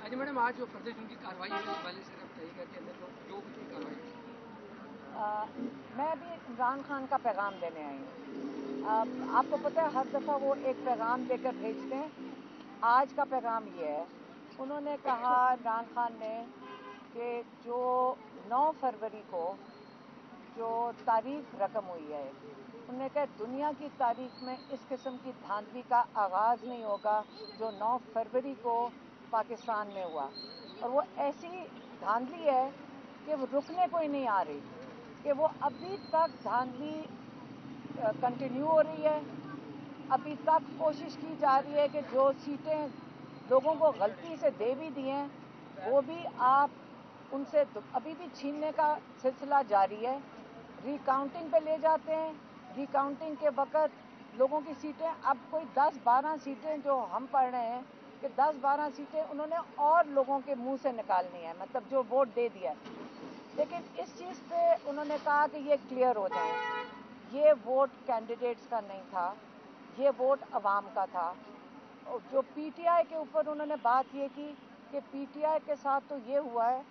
अच्छा मैडम, आज जो फर्दर उनकी कार्रवाई है इस वाले से तरीका के अंदर जो कुछ भी कार्रवाई मैं भी इमरान खान का पैगाम देने आई हूँ। आपको पता है हर दफ़ा वो एक पैगाम देकर भेजते हैं। आज का पैगाम ये है, उन्होंने कहा इमरान खान ने कि जो 9 फरवरी को जो तारीख रकम हुई है, उन्होंने कहा दुनिया की तारीख में इस किस्म की धांधली का आगाज़ नहीं होगा जो 9 फरवरी को पाकिस्तान में हुआ। और वो ऐसी धांधली है कि वो रुकने को ही नहीं आ रही, कि वो अभी तक धांधली कंटिन्यू हो रही है। अभी तक कोशिश की जा रही है कि जो सीटें लोगों को गलती से दे भी दी हैं वो भी आप उनसे अभी भी छीनने का सिलसिला जारी है। रिकाउंटिंग पे ले जाते हैं, रिकाउंटिंग के वक़्त लोगों की सीटें अब कोई 10-12 सीटें जो हम पढ़ रहे हैं कि 10-12 सीटें उन्होंने और लोगों के मुंह से निकालनी है, मतलब जो वोट दे दिया है। लेकिन इस चीज़ पे उन्होंने कहा कि ये क्लियर हो जाए, ये वोट कैंडिडेट्स का नहीं था, ये वोट अवाम का था। और जो पीटीआई के ऊपर उन्होंने बात ये की कि पीटीआई के साथ तो ये हुआ है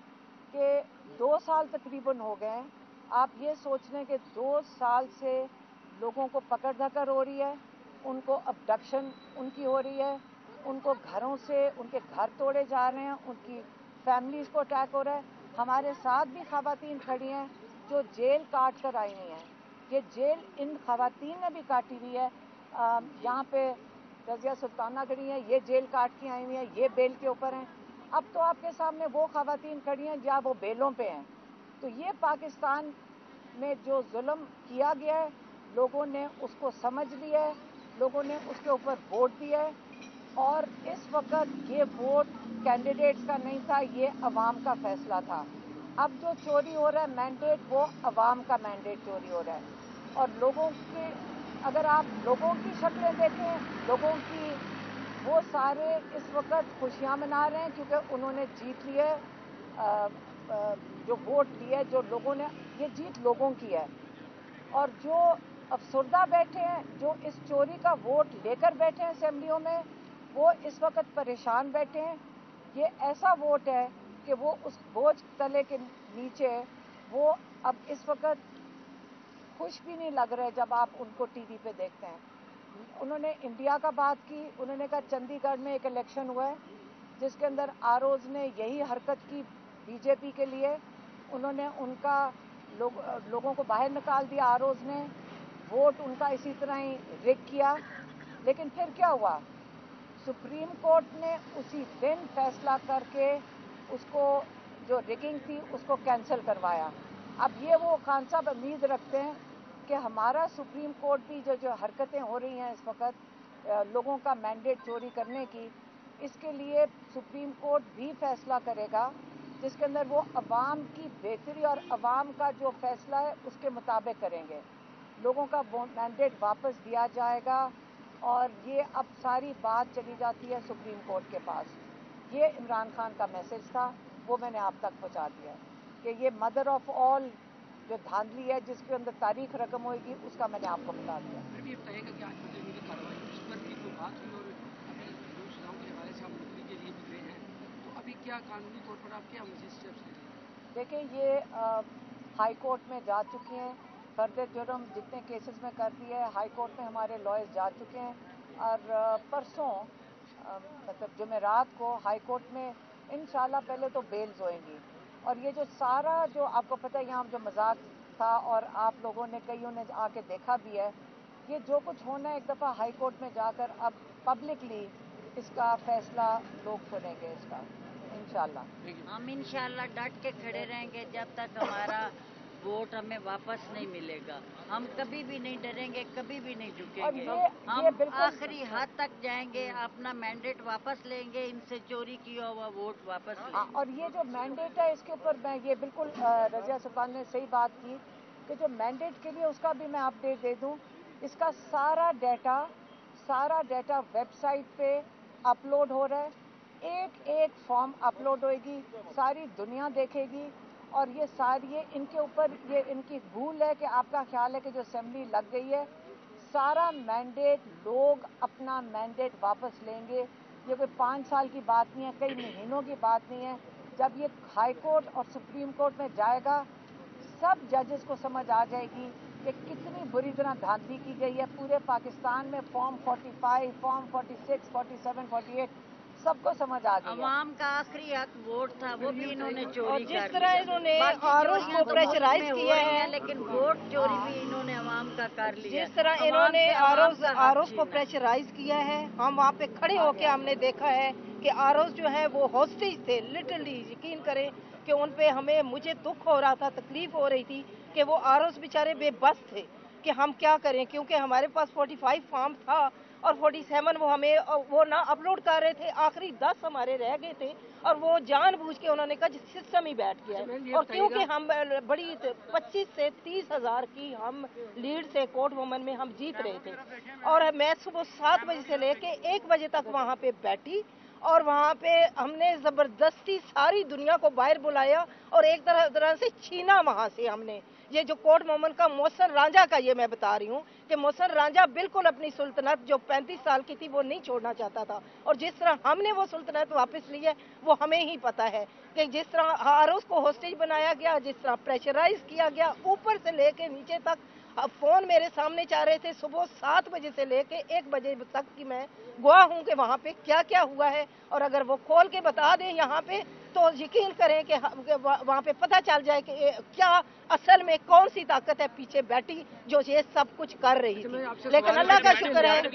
कि 2 साल तकरीबन हो गए हैं। आप ये सोच लें कि 2 साल से लोगों को पकड़ धकड़ हो रही है, उनको अबडक्शन उनकी हो रही है, उनको घरों से उनके घर तोड़े जा रहे हैं, उनकी फैमिलीज़ को अटैक हो रहा है। हमारे साथ भी ख़वातीन खड़ी हैं जो जेल काट कर आई हुई हैं। ये जेल इन ख़वातीन ने भी काटी हुई है। यहाँ पे रज़िया सुल्ताना खड़ी हैं, ये जेल काट के आई हुई हैं, ये बेल के ऊपर हैं। अब तो आपके सामने वो ख़वातीन खड़ी हैं जहाँ वो बेलों पे हैं। तो ये पाकिस्तान में जो जुल्म किया गया है, लोगों ने उसको समझ लिया है, लोगों ने उसके ऊपर वोट दिया है। और इस वक्त ये वोट कैंडिडेट्स का नहीं था, ये अवाम का फैसला था। अब जो चोरी हो रहा है मैंडेट, वो अवाम का मैंडेट चोरी हो रहा है। और लोगों के, अगर आप लोगों की शक्लें देखें, लोगों की, वो सारे इस वक्त खुशियां मना रहे हैं क्योंकि उन्होंने जीत लिया है। जो वोट दिए, जो लोगों ने, ये जीत लोगों की है। और जो अफसरदा बैठे हैं, जो इस चोरी का वोट लेकर बैठे हैं असेंबलियों में, वो इस वक्त परेशान बैठे हैं। ये ऐसा वोट है कि वो उस बोझ तले के नीचे, वो अब इस वक्त खुश भी नहीं लग रहे जब आप उनको टीवी पे देखते हैं। उन्होंने इंडिया का बात की, उन्होंने कहा चंडीगढ़ में एक इलेक्शन हुआ है जिसके अंदर आरओज़ ने यही हरकत की बीजेपी के लिए। उन्होंने उनका लोगों को बाहर निकाल दिया, आरओज़ ने वोट उनका इसी तरह ही रिग किया। लेकिन फिर क्या हुआ, सुप्रीम कोर्ट ने उसी दिन फैसला करके उसको, जो रिगिंग थी उसको कैंसिल करवाया। अब ये वो खान साहब उम्मीद रखते हैं कि हमारा सुप्रीम कोर्ट भी जो हरकतें हो रही हैं इस वक्त लोगों का मैंडेट चोरी करने की, इसके लिए सुप्रीम कोर्ट भी फैसला करेगा जिसके अंदर वो अवाम की बेहतरी और अवाम का जो फैसला है उसके मुताबिक करेंगे। लोगों का मैंडेट वापस दिया जाएगा। और ये अब सारी बात चली जाती है सुप्रीम कोर्ट के पास। ये इमरान खान का मैसेज था, वो मैंने आप तक पहुंचा दिया कि ये मदर ऑफ ऑल जो धांधली है जिसके अंदर तारीख रकम होगी, उसका मैंने आपको बता दिया। फिर भी ये बताइएगा कि आज फर्दर उनकी कार्रवाई उस पर भी जो बात हुई, और अभी लोक चुनाव के हवाले से हम नौकरी के लिए भी गए हैं, तो अभी क्या कानूनी तौर पर आप क्या मज़ीद स्टेप्स ले रहे हैं? देखिए, ये हाई कोर्ट में जा चुकी हैं। फर्दर जुर्म जितने केसेस में कर दिए है, हाई कोर्ट में हमारे लॉयर्स जा चुके हैं। और परसों मतलब जुमेरात को हाई कोर्ट में इंशाल्लाह पहले तो बेल्स होएंगी। और ये जो सारा, जो आपको पता है यहाँ जो मजाक था और आप लोगों ने, कईयों ने आके देखा भी है, ये जो कुछ होना है एक दफ़ा हाई कोर्ट में जाकर अब पब्लिकली इसका फैसला लोग सुनेंगे इसका, इंशाल्लाह। हम इंशाल्लाह डट के खड़े रहेंगे जब तक हमारा वोट हमें वापस नहीं मिलेगा। हम कभी भी नहीं डरेंगे, कभी भी नहीं झुकेंगे। हम आखिरी हद तक जाएंगे, अपना मैंडेट वापस लेंगे, इनसे चोरी किया हुआ वोट वापस लेंगे। और ये जो मैंडेट है इसके ऊपर मैं ये बिल्कुल रज़िया सुल्तान ने सही बात की कि जो मैंडेट के लिए, उसका भी मैं अपडेट दे दूं। इसका सारा डाटा वेबसाइट पे अपलोड हो रहा है। एक एक फॉर्म अपलोड होएगी, सारी दुनिया देखेगी। और ये सारी, ये इनके ऊपर, ये इनकी भूल है कि आपका ख्याल है कि जो असेंबली लग गई है, सारा मैंडेट, लोग अपना मैंडेट वापस लेंगे। ये कोई 5 साल की बात नहीं है, कई महीनों की बात नहीं है। जब ये हाई कोर्ट और सुप्रीम कोर्ट में जाएगा, सब जजेस को समझ आ जाएगी कि कितनी बुरी तरह धांधली की गई है पूरे पाकिस्तान में। फॉर्म 45, फॉर्म 46, 47, 48 सबको समझ आ गई है। अवाम का आखिरी हक वोट था, वो भी इन्होंने चोरी और जिस कर तरह लिया। इन्होंने बाकी आरोप चोरियां को तो प्रेशराइज मुल्क में किया हो रही है, हैं, लेकिन वोट चोरी भी इन्होंने अवाम का कर लिया। जिस तरह अवाम इन्होंने से अवाम का हक आरोप को छीना। प्रेशराइज किया है, हम वहाँ पे खड़े होके हमने देखा है कि आरोप जो है वो हॉस्टेज थे। लिटरली यकीन करें कि उन पे मुझे दुख हो रहा था, तकलीफ हो रही थी कि वो आरोप बेचारे बेबस थे कि हम क्या करें, क्योंकि हमारे पास 45 फॉर्म था और 47 वो हमें वो ना अपलोड कर रहे थे। आखिरी 10 हमारे रह गए थे और वो जानबूझ के उन्होंने कहा सिस्टम ही बैठ गया है। और क्योंकि हम बड़ी 25 से 30 हजार की हम लीड से कोर्ट वुमन में हम जीत रहे थे, और मैं सुबह 7 बजे से लेके 1 बजे तक वहाँ पे बैठी और वहाँ पे हमने जबरदस्ती सारी दुनिया को बाहर बुलाया और एक तरह से छीना वहाँ से हमने। ये जो कोर्ट मोमन का मोहसिन रांझा का, ये मैं बता रही हूँ कि मोहसिन रांझा बिल्कुल अपनी सुल्तनत जो 35 साल की थी वो नहीं छोड़ना चाहता था, और जिस तरह हमने वो सुल्तनत वापस ली है वो हमें ही पता है कि जिस तरह आरोस को होस्टेज बनाया गया, जिस तरह प्रेशराइज किया गया ऊपर से लेके नीचे तक। अब फोन मेरे सामने चाह रहे थे सुबह 7 बजे से लेके 1 बजे तक की मैं गवाह हूँ कि वहाँ पे क्या क्या हुआ है, और अगर वो खोल के बता दें यहाँ पे तो यकीन करें कि वहाँ पे पता चल जाए कि क्या असल में कौन सी ताकत है पीछे बैठी जो ये सब कुछ कर रही थी। लेकिन अल्लाह का शुक्र है।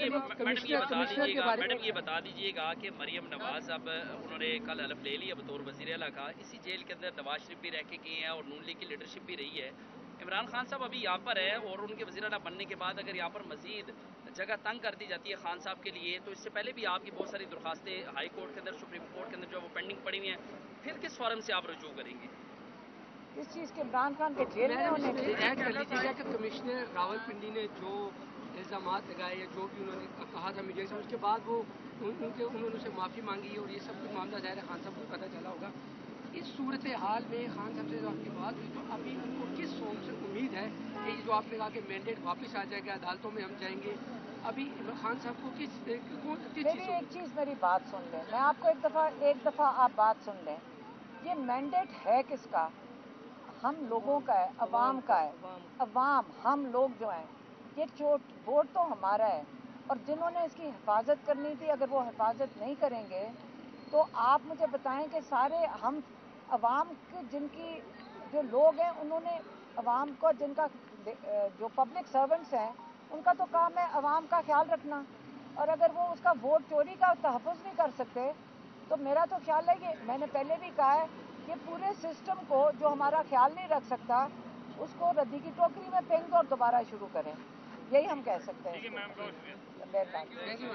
मैडम ये बता दीजिएगा कि मरियम नवाज अब उन्होंने कल हलफ ले लिया बतौर वज़ीर आला का, इसी जेल के अंदर नवाज शरीफ भी रह के गए हैं और नून लीग की लीडरशिप भी रही है। इमरान खान साहब अभी यहाँ पर है और उनके वज़ीर आला बनने के बाद अगर यहाँ पर मजीद जगह तंग कर दी जाती है खान साहब के लिए, तो इससे पहले भी आपकी बहुत सारी दरखास्तें हाई कोर्ट के अंदर, सुप्रीम कोर्ट के अंदर जो वो पेंडिंग पड़ी हुई हैं, फिर किस फॉरम से आप रजू करेंगे? इस चीज़ के इमरान खान के जेल में होने के ऐड कर लीजिएगा कि कमिश्नर रावलपिंडी ने जो इल्ज़ाम लगाए या जो भी उन्होंने कहा था मीडिया से, उसके बाद वो उन्होंने उनसे माफ़ी मांगी और ये सब कुछ मामला ज़ाहिर है खान साहब को पता चला होगा। इस सूरत हाल में खान साहब से जो आपकी बात हुई तो अभी उनको किस फॉर्म से उम्मीद है कि जो आपने कहा कि मैंडेट वापस आ जाएगा, अदालतों में हम जाएंगे, अभी खान साहब को किस मेरी एक चीज़ मेरी बात सुन लें, मैं आपको एक दफ़ा आप बात सुन लें, ये मैंडेट है किसका? हम लोगों का है, अवाम का है। अवाम हम लोग जो हैं, ये वोट तो हमारा है, और जिन्होंने इसकी हिफाजत करनी थी अगर वो हिफाजत नहीं करेंगे तो आप मुझे बताएं कि सारे हम अवाम के जिनकी जो लोग हैं उन्होंने अवाम को, जिनका जो पब्लिक सर्वेंट्स हैं उनका तो काम है अवाम का ख्याल रखना, और अगर वो उसका वोट चोरी का तहफ़्फ़ुज़ नहीं कर सकते तो मेरा तो ख्याल है कि मैंने पहले भी कहा है कि पूरे सिस्टम को जो हमारा ख्याल नहीं रख सकता उसको रद्दी की टोकरी में फेंक दो और दोबारा शुरू करें, यही हम कह सकते हैं।